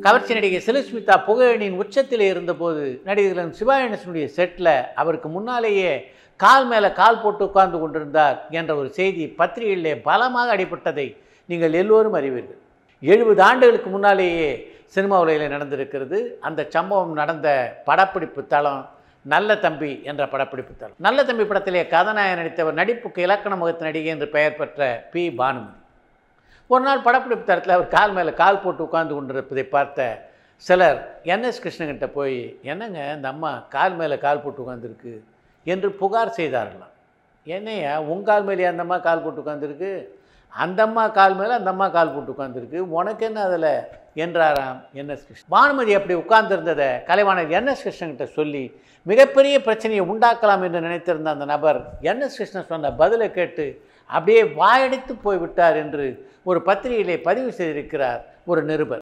கவர்ச்சி நடிகை செல்வஸ்மிதா புகழனின் உச்சத்திலே இருந்தபோது நடிகர் சிவா கணேசனுடைய செட்டில் அவருக்கு முன்னாலேயே கால் மேலே கால் போட்டு உட்கார்ந்து கொண்டிருந்தார் என்ற ஒரு செய்தி பத்திரிகைகளிலே பலமாக அடிபட்டதை நீங்கள் எல்லோரும் அறிவீர்கள். 70 ஆண்டுகளுக்கு முன்னாலேயே சினிமா உலகில் நடந்திருக்கிறது. அந்த சம்பவம் நடந்த படப்பிடிப்பு தளம் நல்ல தம்பி என்ற படப்பிடிப்பு தளம். நல்ல தம்பி படத்திலே கதாநாயகன் நடித்தவர் நடிப்புக்கு இலக்கண முகத்து நடிகை என்று பெயர் பெற்ற பி. பானுமதி. ஒரு நாள் படப்பிடிப்பு தளத்தில் அவர் கால் மேலே கால் போட்டு உட்கார்ந்து கொண்டிருப்பதை பார்த்த சிலர் என்எஸ் கிருஷ்ணகிட்ட போய், என்னங்க இந்த அம்மா கால் மேலே கால் போட்டு உட்காந்துருக்கு என்று புகார் செய்தார்களாம். என்னையா உங்கால் மேலே அந்த அம்மா கால் போட்டு உட்காந்துருக்கு, அந்த அம்மா கால் மேலே அந்த அம்மா கால் போட்டு உட்காந்துருக்கு, உனக்கு என்ன அதில் என்றாராம் என்எஸ் கிருஷ்ணன். பானுமதி அப்படி உட்கார்ந்திருந்ததை கலைவாணர் என்எஸ் கிருஷ்ணன்கிட்ட சொல்லி மிகப்பெரிய பிரச்சனையை உண்டாக்கலாம் என்று நினைத்திருந்த அந்த நபர் என்எஸ் கிருஷ்ணன் சொன்ன பதிலை கேட்டு அப்படியே வாயடித்து போய்விட்டார் என்று ஒரு பத்திரிகையிலே பதிவு செய்திருக்கிறார் ஒரு நிருபர்.